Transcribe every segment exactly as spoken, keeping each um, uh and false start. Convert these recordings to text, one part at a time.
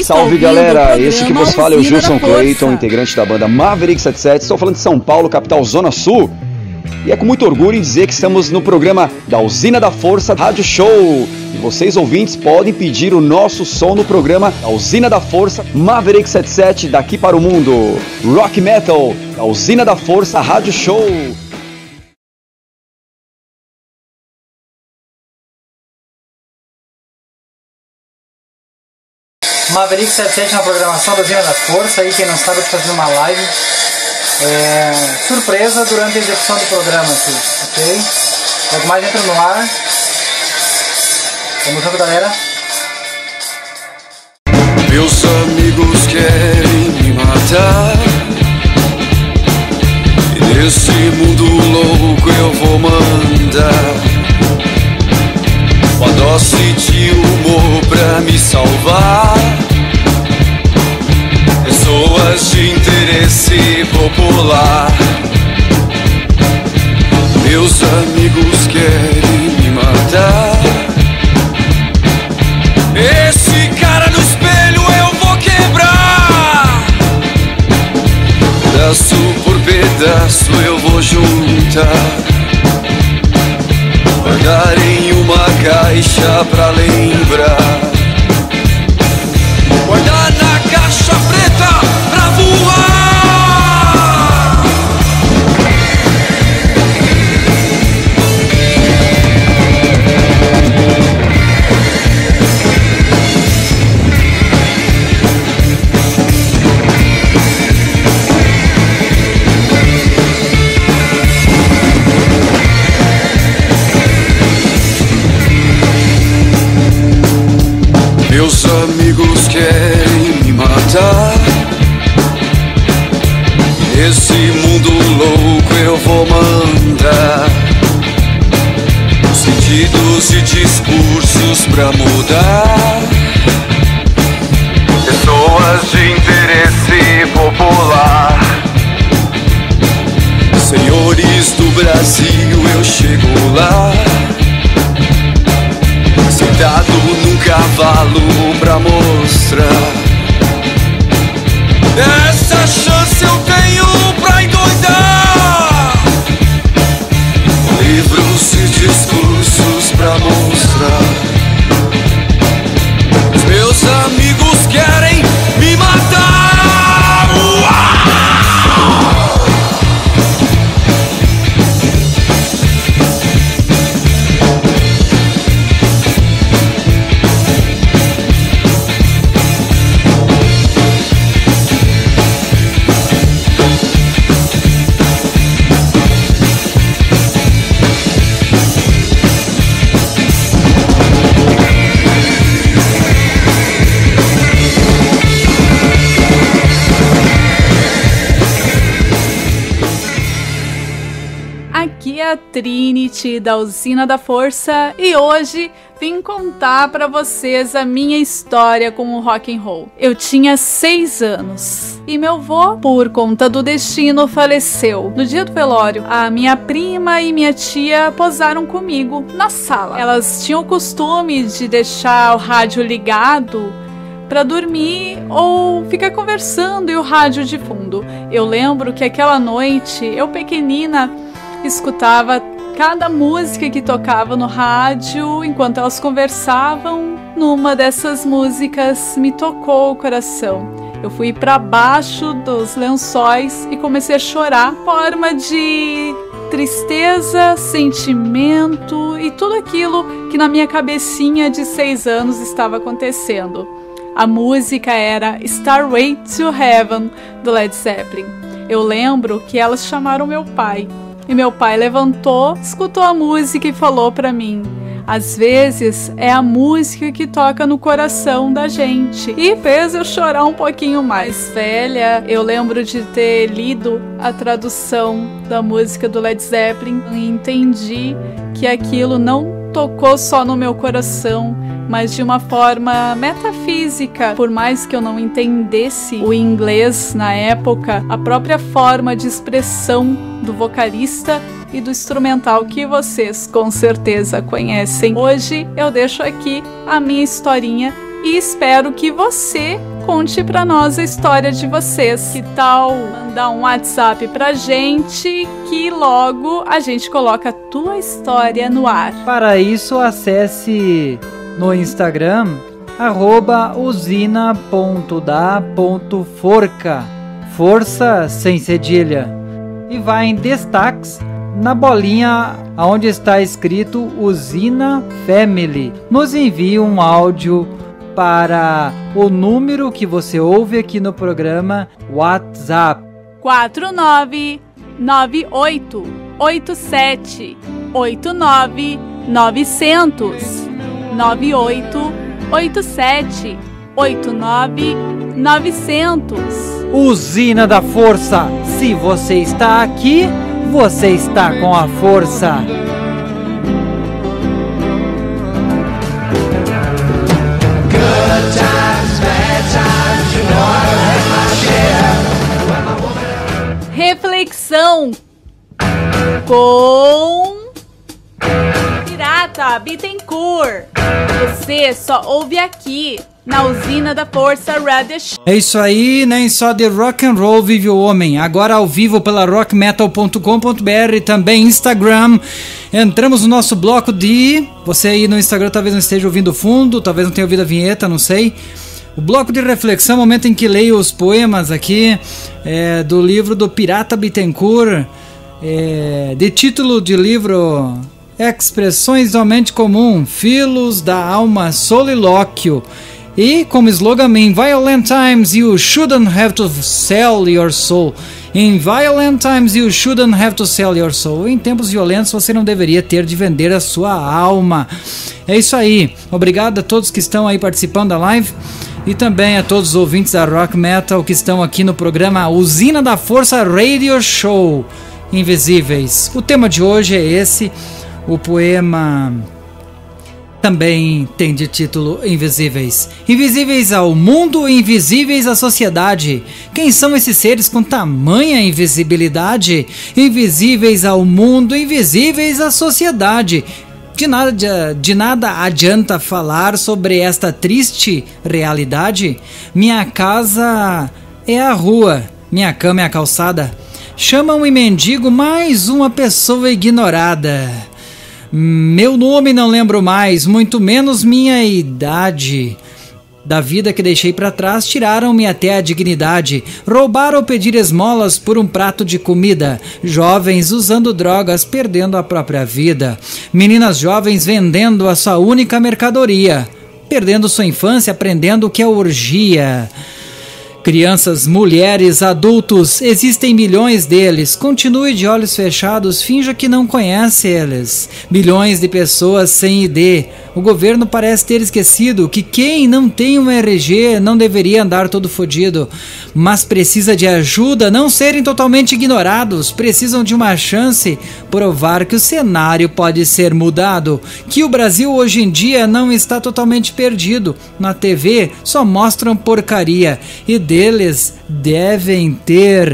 Salve galera, esse que vos fala é o Gilson Clayton, integrante da banda Maverick setenta e sete. Estou falando de São Paulo, capital Zona Sul. E é com muito orgulho em dizer que estamos no programa da Usina da Força Rádio Show. E vocês ouvintes podem pedir o nosso som no programa da Usina da Força Maverick setenta e sete daqui para o mundo. Rock Metal, da Usina da Força Rádio Show. Maverick setenta e sete na programação da Usina da Força. Aí quem não sabe, eu tô fazendo uma live é, surpresa durante a execução do programa aqui, ok? Logo mais entra no ar. Vamos junto, galera. Meus amigos querem me matar, e nesse mundo louco eu vou mandar uma dose de humor pra me salvar. Pessoas de interesse popular. Meus amigos querem me matar. Esse cara no espelho eu vou quebrar. Pedaço por pedaço eu vou juntar, guardar em uma caixa pra lembrar, guardar na caixa preta pra voar. Meus amigos querem me matar. Esse mundo louco eu vou mandar sentidos e discursos pra mudar. Pessoas de interesse popular. Senhores do Brasil, eu chego lá, sentado num cavalo pra mostrar. Essa chance eu tenho pra endoidar. Livros e discursos pra mostrar. Os meus amigos querem me matar. Uau! A Trinity da Usina da Força, e hoje vim contar para vocês a minha história com o rock and roll. Eu tinha seis anos e meu avô, por conta do destino, faleceu. No dia do velório, a minha prima e minha tia posaram comigo na sala. Elas tinham o costume de deixar o rádio ligado para dormir ou ficar conversando e o rádio de fundo. Eu lembro que aquela noite, eu pequenina, escutava cada música que tocava no rádio enquanto elas conversavam. Numa dessas músicas me tocou o coração. Eu fui para baixo dos lençóis e comecei a chorar, forma de tristeza, sentimento e tudo aquilo que na minha cabecinha de seis anos estava acontecendo. A música era Starway to Heaven, do Led Zeppelin. Eu lembro que elas chamaram meu pai. E meu pai levantou, escutou a música e falou pra mim: às vezes é a música que toca no coração da gente. E fez eu chorar um pouquinho mais. Velha, eu lembro de ter lido a tradução da música do Led Zeppelin e entendi que aquilo não tocou só no meu coração, mas de uma forma metafísica. Por mais que eu não entendesse o inglês na época, a própria forma de expressão do vocalista e do instrumental que vocês com certeza conhecem. Hoje eu deixo aqui a minha historinha e espero que você conte pra nós a história de vocês. Que tal mandar um WhatsApp pra gente que logo a gente coloca a tua história no ar. Para isso, acesse no Instagram arroba usina ponto da ponto forca, força sem cedilha, e vai em destaques na bolinha onde está escrito Usina Family. Nos envie um áudio para o número que você ouve aqui no programa WhatsApp quatro nove nove oito oito sete oito nove nove zero zero nove oito oito sete oito nove nove zero zero. Usina da Força. Se você está aqui, você está com a força. Reflexão com Pirata Bittencourt. Você só ouve aqui na Usina da Força Radio Show. É isso aí, nem só de rock and roll vive o homem. Agora ao vivo pela rock metal ponto com ponto b r, também Instagram. Entramos no nosso bloco de... Você aí no Instagram talvez não esteja ouvindo o fundo, talvez não tenha ouvido a vinheta, não sei. O bloco de reflexão, momento em que leio os poemas aqui é, do livro do Pirata Bittencourt, é, de título de livro Expressões da Mente Comum, Filos da Alma, Solilóquio. E como slogan, in violent times you shouldn't have to sell your soul. In violent times you shouldn't have to sell your soul. Em tempos violentos você não deveria ter de vender a sua alma. É isso aí. Obrigado a todos que estão aí participando da live. E também a todos os ouvintes da Rock Metal que estão aqui no programa Usina da Força Radio Show Invisíveis. O tema de hoje é esse. O poema também tem de título Invisíveis. Invisíveis ao mundo, invisíveis à sociedade. Quem são esses seres com tamanha invisibilidade? Invisíveis ao mundo, invisíveis à sociedade. De nada, de, de nada adianta falar sobre esta triste realidade. Minha casa é a rua, minha cama é a calçada. Chamam-me mendigo, mais uma pessoa ignorada. Meu nome não lembro mais, muito menos minha idade. Da vida que deixei para trás, tiraram-me até a dignidade. Roubaram pedir esmolas por um prato de comida. Jovens usando drogas, perdendo a própria vida. Meninas jovens vendendo a sua única mercadoria. Perdendo sua infância, aprendendo o que é orgia. Crianças, mulheres, adultos, existem milhões deles. Continue de olhos fechados, finja que não conhece eles. Milhões de pessoas sem I D. O governo parece ter esquecido que quem não tem um R G não deveria andar todo fodido, mas precisa de ajuda, não serem totalmente ignorados, precisam de uma chance, provar que o cenário pode ser mudado, que o Brasil hoje em dia não está totalmente perdido. Na T V só mostram porcaria e deles devem ter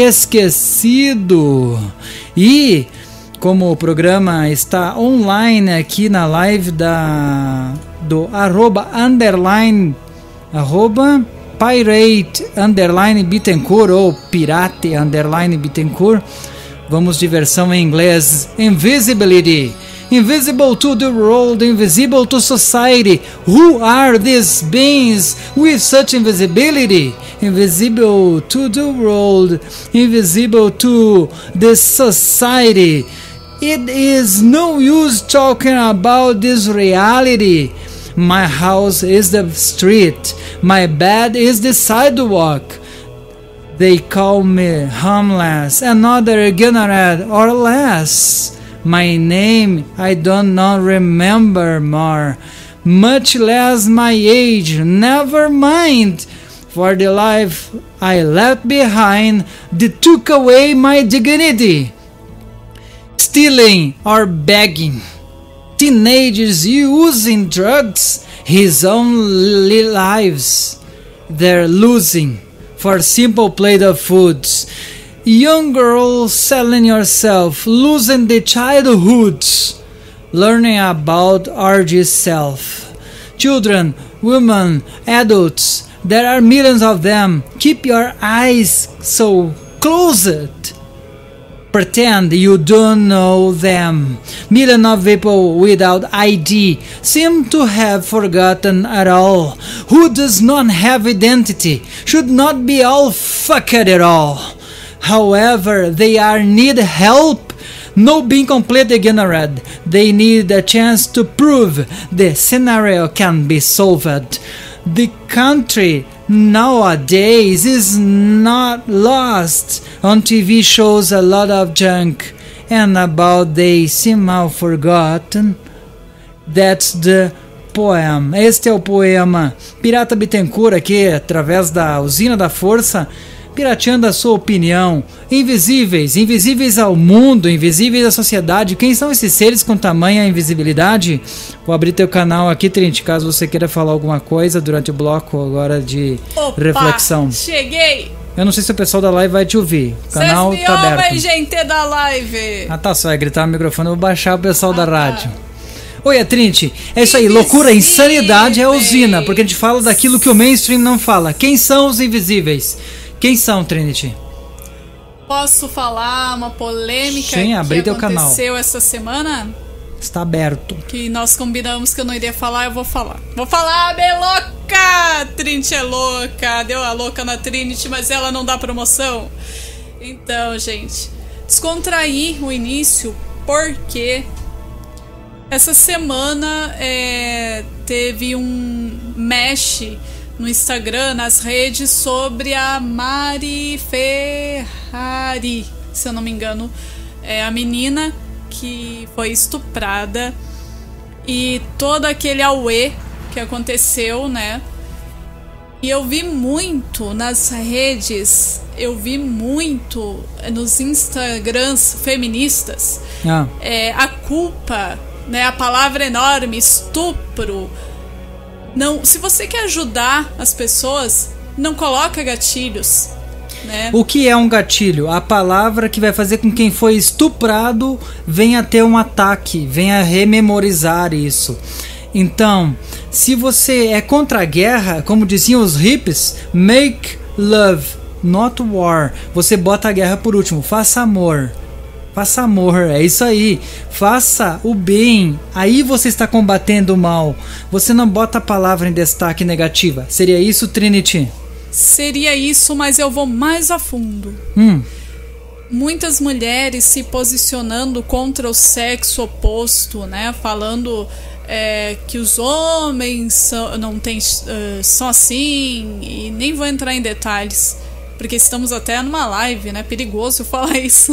esquecido. E como o programa está online aqui na live da do arroba underline arroba pirate underline Bittencourt ou pirate underline Bittencourt, vamos de versão em inglês. Invisibility. Invisible to the world, invisible to society. Who are these beings with such invisibility? Invisible to the world, invisible to the society. It is no use talking about this reality. My house is the street, my bed is the sidewalk. They call me homeless, another ignorant or less. My name I do not remember more, much less my age, never mind. For the life I left behind, they took away my dignity. Stealing or begging, teenagers using drugs, his own lives they're losing for simple plate of foods. Young girl selling yourself, losing the childhoods, learning about urge self. Children, women, adults, There are millions of them. Keep your eyes so closed. Pretend you don't know them. Millions of people without I D seem to have forgotten at all. Who does not have identity should not be all fucked at all. However, they are need help. No being completely ignorant. They need a chance to prove the scenario can be solved. The country nowadays is not lost. On T V shows a lot of junk, and about they seem all forgotten. That's the poem. Este é o poema. Pirata Bittencourt aqui, através da Usina da Força, pirateando a sua opinião. Invisíveis, invisíveis ao mundo, invisíveis à sociedade. Quem são esses seres com tamanha invisibilidade? Vou abrir teu canal aqui, Trinity, caso você queira falar alguma coisa durante o bloco agora de Opa, reflexão. Cheguei! Eu não sei se o pessoal da live vai te ouvir. O canal Cês me tá aberto. ouvem, gente da live! Ah tá, só vai gritar no microfone, eu vou baixar o pessoal Ah, da tá. rádio. Oi, é Trinity. É isso aí, loucura, insanidade é a usina, porque a gente fala daquilo que o mainstream não fala. Quem são os invisíveis? Quem são, Trinity? Posso falar uma polêmica Sim, abri que teu canal. aconteceu essa semana? Está aberto. Que nós combinamos que eu não iria falar, eu vou falar. Vou falar, bem louca! Trinity é louca, deu a louca na Trinity, mas ela não dá promoção. Então, gente, descontrair o início porque essa semana é, teve um mesh no Instagram, nas redes, sobre a Mari Ferrari, se eu não me engano, é a menina que foi estuprada e todo aquele auê que aconteceu, né? E eu vi muito nas redes, eu vi muito nos Instagrams feministas, Ah. é, a culpa, né? A palavra enorme, estupro. Não, se você quer ajudar as pessoas, não coloca gatilhos, né? O que é um gatilho? A palavra que vai fazer com que quem foi estuprado venha ter um ataque, venha rememorizar isso. Então, se você é contra a guerra, como diziam os hippies, make love, not war. Você bota a guerra por último, faça amor. Faça amor, é isso aí. Faça o bem. Aí você está combatendo o mal. Você não bota a palavra em destaque negativa. Seria isso, Trinity? Seria isso, mas eu vou mais a fundo. Hum. Muitas mulheres se posicionando contra o sexo oposto, né? Falando é, que os homens são, não tem, uh, são assim. E nem vou entrar em detalhes, porque estamos até numa live, né? Perigoso falar isso.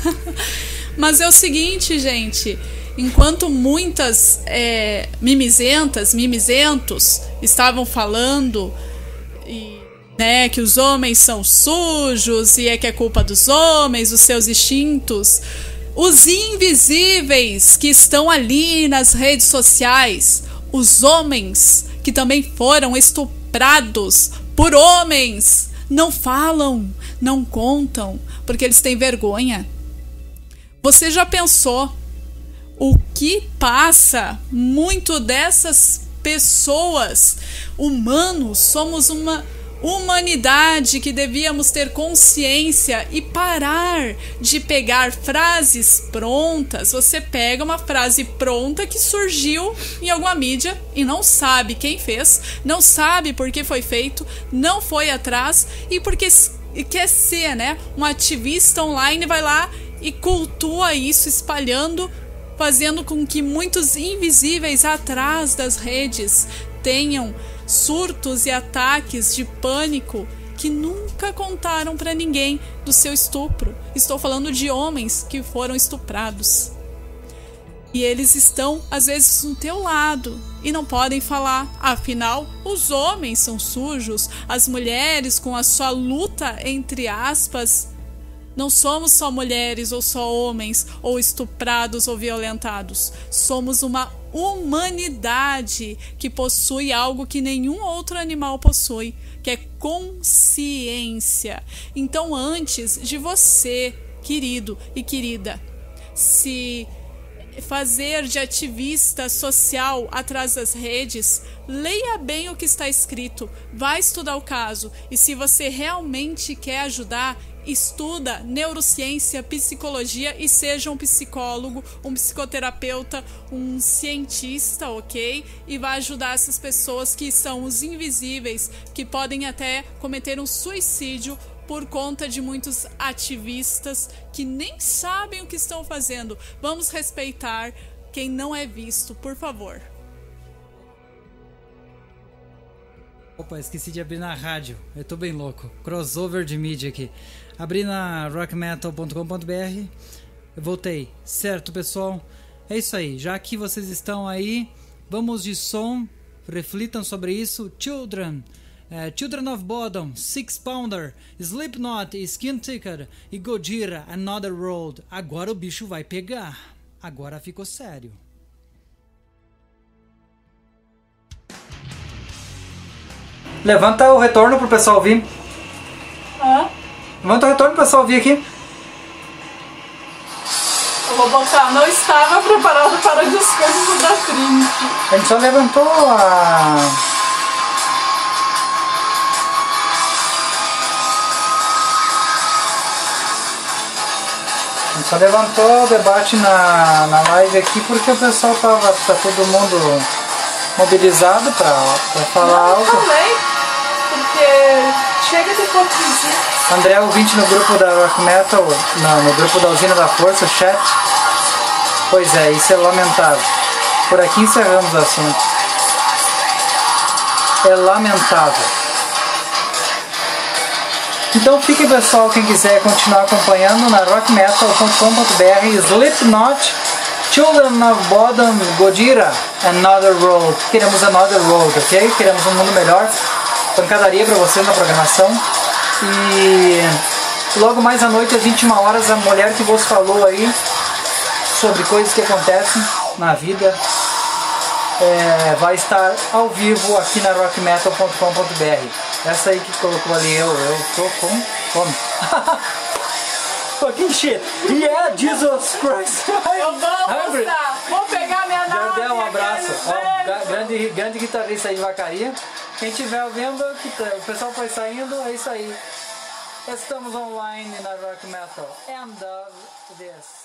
Mas é o seguinte, gente. Enquanto muitas é, mimizentas, mimizentos estavam falando e, né, que os homens são sujos e é que é culpa dos homens, os seus instintos, os invisíveis que estão ali nas redes sociais, os homens que também foram estuprados por homens, não falam, não contam, porque eles têm vergonha. Você já pensou o que passa muito dessas pessoas? Humanos, somos uma humanidade que devíamos ter consciência e parar de pegar frases prontas. Você pega uma frase pronta que surgiu em alguma mídia e não sabe quem fez, não sabe por que foi feito, não foi atrás e porque quer ser, né, um ativista online, vai lá e cultua isso, espalhando, fazendo com que muitos invisíveis atrás das redes tenham surtos e ataques de pânico que nunca contaram pra ninguém do seu estupro. Estou falando de homens que foram estuprados. E eles estão, às vezes, no teu lado e não podem falar. Afinal, os homens são sujos, as mulheres, com a sua luta, entre aspas, não somos só mulheres ou só homens, ou estuprados ou violentados. Somos uma humanidade que possui algo que nenhum outro animal possui, que é consciência. Então, antes de você, querido e querida, se fazer de ativista social atrás das redes, leia bem o que está escrito, vá estudar o caso, e se você realmente quer ajudar, estuda neurociência, psicologia e seja um psicólogo, um psicoterapeuta, um cientista, ok? E vai ajudar essas pessoas que são os invisíveis, que podem até cometer um suicídio por conta de muitos ativistas que nem sabem o que estão fazendo. Vamos respeitar quem não é visto, por favor. Opa, esqueci de abrir na rádio. Eu tô bem louco. Crossover de mídia aqui. Abri na rock metal ponto com ponto b r. Eu voltei. Certo, pessoal? É isso aí. Já que vocês estão aí, vamos de som. Reflitam sobre isso. Children. Uh, Children of Bodom, Six Pounder, Slipknot, Skin Ticker e Gojira, Another Road. Agora o bicho vai pegar. Agora ficou sério. Levanta o retorno pro pessoal ouvir. Hã? Levanta o retorno pro pessoal ouvir aqui. Eu vou botar, não estava preparado para o discurso da Trinity. A gente só levantou a... A gente só levantou o debate na, na live aqui porque o pessoal tava, tá todo mundo mobilizado pra, pra falar não, algo. Eu falei, porque chega de hipocrisia. André, ouvinte no grupo da Rock Metal, não, no grupo da Usina da Força, chat. Pois é, isso é lamentável. Por aqui encerramos o assunto. É lamentável. Então fique, pessoal, quem quiser continuar acompanhando na rock metal ponto com ponto b r, Slipknot, Children of Bodom, Gojira, Another Road. Queremos Another Road, ok? Queremos um mundo melhor. Pancadaria para você na programação. E logo mais à noite, às vinte e uma horas, a mulher que vos falou aí sobre coisas que acontecem na vida é, vai estar ao vivo aqui na rock metal ponto com ponto b r. Essa aí que colocou ali, eu, eu tô com fome. Fucking shit. Yeah, Jesus Christ. Eu vou gostar. Vou pegar minha nave. Jardel, um abraço. Ó, Velho. grande, grande guitarrista aí de Vacaria. Quem estiver ouvindo, o pessoal foi saindo, é isso aí. Estamos online na Rock Metal. End of this.